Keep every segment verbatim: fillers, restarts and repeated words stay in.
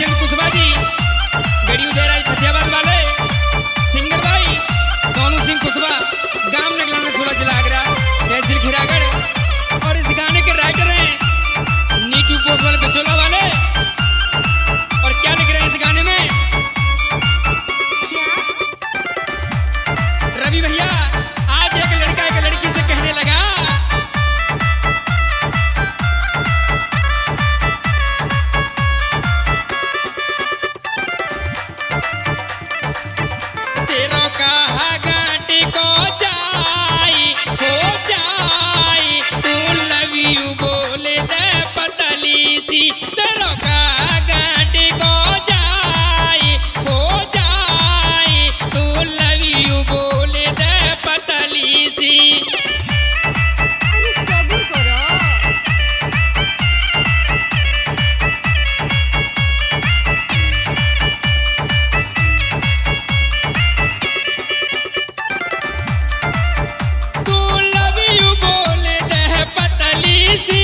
चंद Kushwaha ji, video दे रहा है फतेहाबाद वाले सिंगर भाई सोनू सिंह कुशवाहा, गांव नगलाना सोलह जिला आगरा, तहसील खीरागढ़। और इस गाने के राइटर हैं नीटू पोखवल बचोला वाले। और क्या लिख रहे हैं इस गाने में? रवि भैया, आज एक लड़का एक लड़की से कहने लगा, तेरो कहा गांटी को जाई हो जाई, तू लव यू बोले दे पतली सी। तेरो कहा गांटी को जाई हो जाई, तू लव यू बोले दे पतली सी। अरे सब्र करो। तू लव यू बोले दे पतली सी,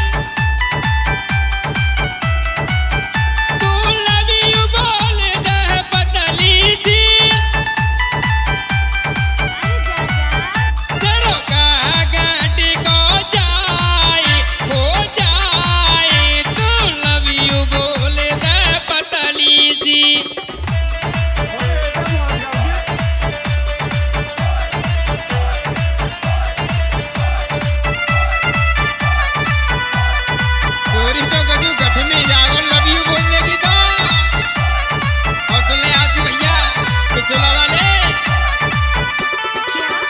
तू लव यू बोले दे पतली सी। अरे जा जा। तेरो कहा गांटी को जाई हो जाई, तू लव यू बोले दे पतली सी। चोरी तो गजू गठ में जाओ लव यू बोलने की तो हौसले आती भैया पिछला वाले। क्या?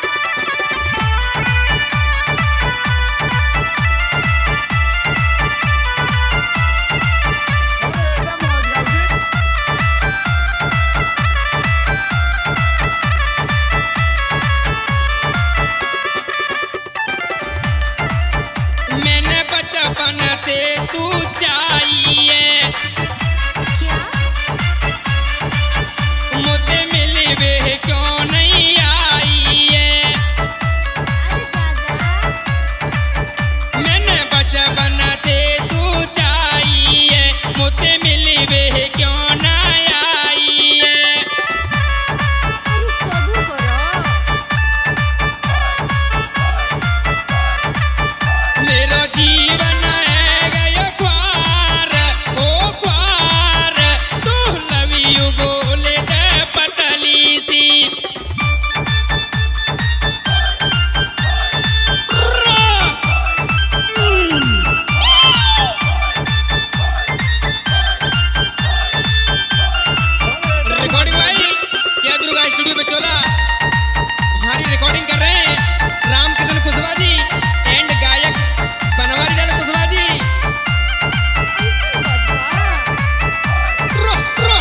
मैंने बचपन से तू चाहिए, क्या? मुझे मिली वे क्यों नहीं आई है। अरे जा जा। मैंने बचपन से तू चाहिए, मुझे मिली वे क्यों ना आई है। अरे सब्र करो। मेरा जीवन है गयो ख्वार ओ ख्वार, तू लव यू बोले दे पतली सी। रिकॉर्डिंग भाई क्या दुर्गा स्टूडियो बचोला हमारी रिकॉर्डिंग कर रहे हैं रामकिशन कुशवाहा जी एंड गायक बनवारी लाल कुशवाहा जी। ऐसी बात बा। रो, रो।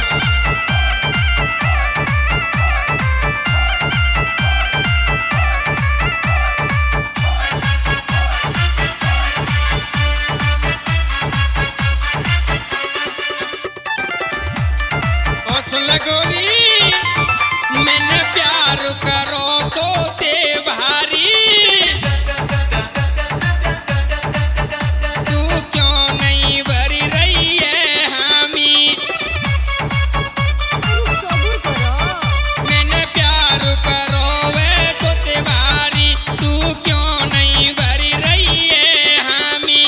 और सुन ले गोरी, मैंने प्यार करो तो ते भारी, तू क्यों नहीं भरी रही है हामी। अरे सब्र करो। मैंने प्यार करो वे तो ते भारी, तू क्यों नहीं भरी रही है हामी।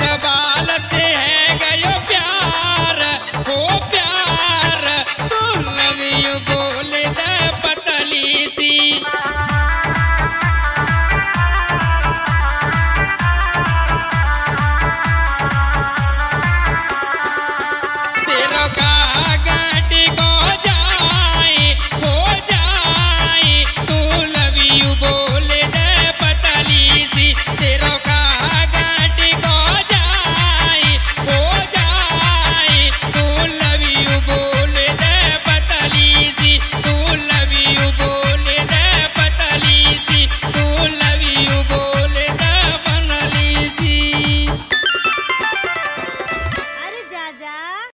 बा